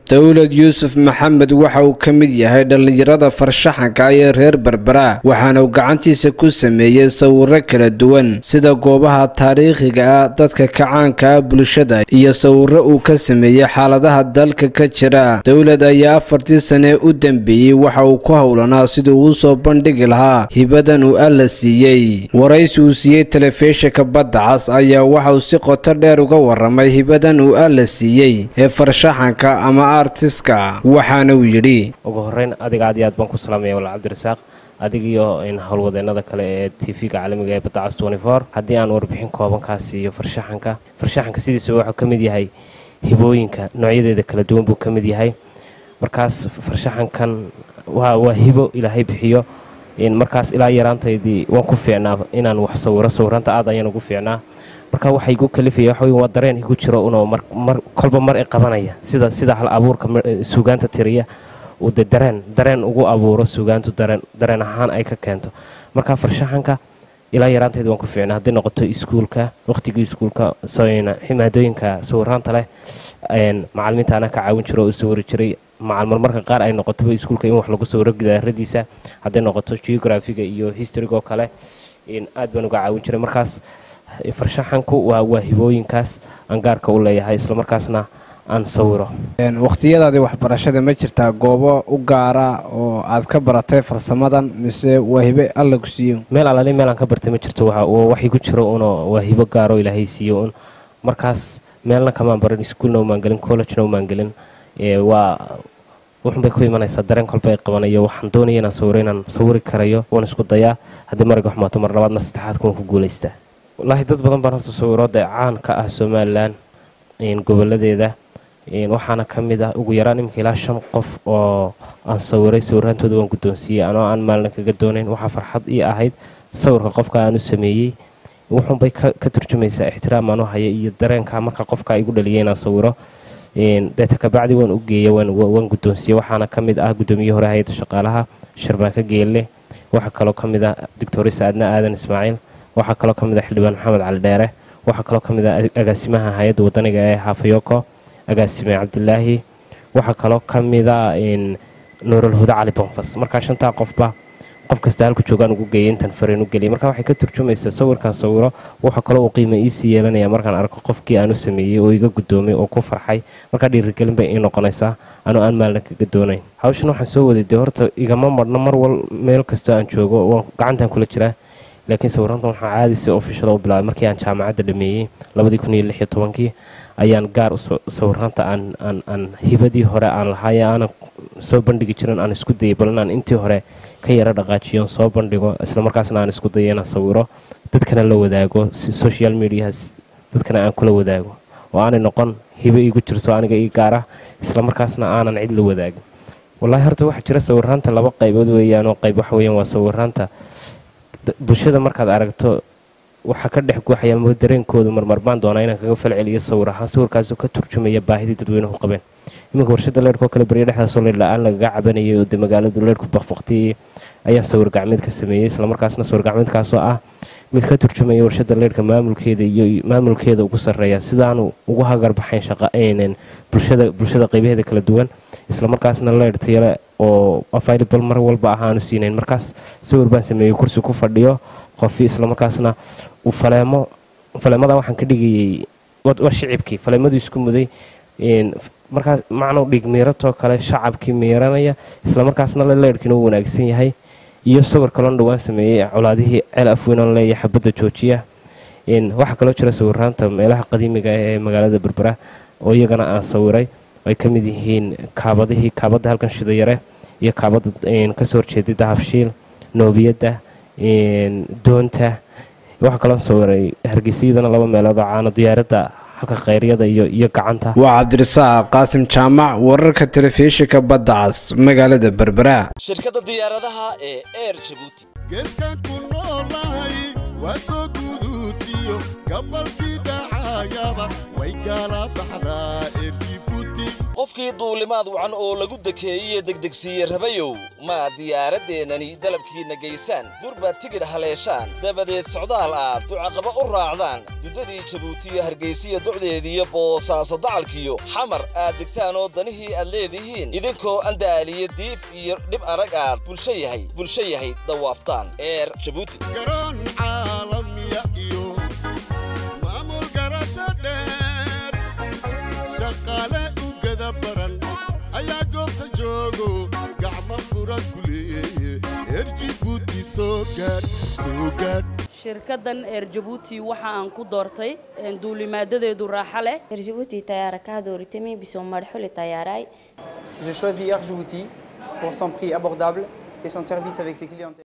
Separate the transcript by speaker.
Speaker 1: dawlad Yuusuf Maxamed waxa uu ka mid yahay dhalinyarada farshaxanka ee reer Berbera waxaana uu gacantiisa ku sameeyay sawirro kala duwan sida goobaha taariikhiga ah dadka kacaanka bulshada iyo sawirro uu ka sameeyay xaaladaha dalka ka jira dawlad ayaa 4 sano u dambeeyay waxa uu ku howlanaa sidii uu soo bandhigi lahaa hibadan uu alla siiyay waraysi uu siiyay telefishinka Badda Cas ayaa waxa uu si qoto dheer uga waramay hibadan uu alla siiyay ee farshaxanka ama artiska waxaana uu yiri
Speaker 2: ugu horeyn adiga aad iyo aad baan ku salaamay walaal Cabdirasaaq adiga iyo in hawlwadeenada kale ee TV-ga caalamiga ee Badda Cas 24 hadii aan warbixin kooban ka siiyo farshaxanka sidiisa waxa ka mid yahay hibooyinka noocyadeeda kala duwan buu ka mid yahay markaas farshaxankan waa hibo Ilaahay bixiyo in markaas ilaa yaraantaydii waan ku fiicnaa inaan wax sawiranta aad ayaan ugu fiicnaa marka waxay igu kalifayay waxa weeye waa dareen igu jiro inuu kolba mar qabanaya sida hal abuurka suugaanta tiriya oo dareen ugu abuuro suugaantu dareen ahaan ay ka keento marka farshaxanka ilaa yaraanteed waan ku fiicnaa hadii noqoto iskuulka waqtiga iskuulka sooyina ximaadooyinka sawiranta leh macallimiinta ana ka caawin jiro oo sawir jiray marmarka qaar ay noqoto iskuulka in wax lagu sawiro gidaaradiisa hadii noqoto geography-ga iyo history-ga kale in aad baan uga caawin jiray markaas farshaxanku waa hibooyinkaas aan gaarka u leeyahay isla markaasna aan sawiro
Speaker 1: waqtiyadaadii waxbarashada ma jirtaa goobo u gaara oo aad ka baratay farsamadan mise waa hibo alla ku siiyo
Speaker 2: meel aan ka bartay ma jirto wax igu jiro waa hibo gaar oo Ilaahay siiyo markaas meelna kama baran iskuulna uma galin college-na uma galin waxaan bay ku imanaysaa dareen kolba ay qabanayo waxaan doonayaa inaan sawiri karayo waan isku dayaa hadii marag waxmaato mar labaad mar saddexaad ku guuleystaa wallahi dad badan baan sawirada caan ka ah Soomaaliland goboladeeda waxaana kamid ah ugu yaraan imka ilaa 5 qof oo aan sawiray sawirantooda waan guddoonsiiyay anoo aan maalin kaga doonayn waxa farxad ii ahayd sawirka qofka aan u sameeyay wuxuu bay ka turjumaysaa ixtiraam aan u hayo iyo dareenka marka qofka igu dhaliyay inaan sawiro dadka ka bacdi waan u geeyay waan guddoonsiiyay waxaana kamid ah guddoomiye hore hay'adda shaqaalaha Sharbaanka Geelle waxa kale oo kamid ah Dr. Saadna Aadan Ismaaciil waxa kale oo kamid ah Xildhibaan Maxamed Cali Dheere waxa kale oo kamid ah agaasimaha hay'adda wadaniga ee Hafayoko agaasime Cabdilaahi waxa kale oo kamid ah Nuurul Huda Cali Bonfas marka shanta qof kasta halku joogan ugu geeyay intan fariin u galiyay marka waxay ka turjumaysaa sawirkan sawiro waxa kale oo qiimo ii yeelanaya markaan arko qofkii aan u sameeyay oo iga guddoomay oo ku farxay marka dhiirigelin bay ii noqonaysaa anoo aan maalin kaga doonayn hawshan waxaan soo waday horta igama marna mar wal meel kasta aan joogo oo gacantan kula jiraa laakiin sawiranta waxaan caadi si official u bilaabay markii aan jaamacadda dhameeyay 2016 ayaan gaar u sawiranta aan hibadii hore aan lahaay aan soo bandhigi jirin aan isku dayay balan intii hore ka yara dhaqaajiyo soo bandhigo isla markaasna aan isku dayay inaan sawiro dadkana la wadaago social media dadkana aan kula wadaago oo aan noqon hibo igu jirto aniga ii gaara isla markaasna aanan cid la wadaagin wallahi horta waxa jira sawiranta laba qaybood weeyaan oo qayb wax weeyaan waa sawiranta bulshada markaad aragto waxa ka dhex guuxaya dareenkooda marmarbaan doonaa inaan kaga falceliyo sawirkaas oo ka turjumaya baahida dadweynuhu qabeen iminka warshada leerka kale bariya dhexda soo leeyahay laga cabanayay oo magaalada leerku baqbaqtay ayaan sawir gacmeed ka sameeyay isla markaasna sawir gacmeedkaas oo ah mid ka turjumaya warshada leerka maamulkeeda ugu sareeya sidaan ugu hagar baxayn shaqayneen bulshada qaybaheeda kala duwan isla markaasna leertayla oo available mar walba ahaan u siineen markaas sawir baan sameeyay kursi ku fadhiyo qof isla markaasna u faleemada waxaan ka dhigayay waa shicibkii faleemadu isku muday markaas macno dhigmeerato kale shacabkii meeranaya isla markaasna leerkina uu wanaagsan yahay iyo sawir kale oo dhawaan sameeyay colaadihii ceel afweyn oo leeyahay xabada joojiya waxa kale oo jira sawiranta meelaha qadiimiga ee magaalada Berbera oo iyagana aan sawiray ay ka mid yihiin kaabada halkan shidayare iyo kaabada ka soo horjeeday Dahabshiil Noobiyada doonta waxa kale oo sawiray Hargeysadana laba meelood oo caano diyaaradda halka qeyriyada iyo gacanta
Speaker 1: waa Cabdirasaaq Qaasim Jaamac wararka telefishinka Badda Cas magaalada Berbera
Speaker 3: shirkadda diyaaradaha ee Air Djibouti
Speaker 4: geeskan ku noolahay waa soo guduutiyo gabalkii dhacayaba way kala baxdaa Air Djibouti
Speaker 3: qofkii duulimaad wacan oo lagu dekeeyey degdegsiiye rabayow ma diyaaradeenani dalabkiina geysaan durba tigidh haleeshaan dabadeed socdaal aad ducaqaba u raacdaan duddadii jabuuti iyo hargeysa iyo docdeediiyo boosaaso dacalkiyo xamar aad degtaan oo danihii aad leedihiin idinkoo andaaliyo diif iyo dhib arag aad bulsho yahay dawaaftaan eer jabuuti
Speaker 4: garoon caalamiya iyo maamul garasho dheer shaqaale u gada baran ayaa goobta joogo gacmo fura ku leeye reer jabuuti soo gaadh
Speaker 5: shirkadan Air Djibouti waxa aan ku doortay duulimaadadeedu raaxo leh
Speaker 6: Air Djibouti tayaara ka dooritay bisoo marxul tayaaray
Speaker 7: J'ai choisi Air Djibouti pour son prix abordable et son service avec ses clients.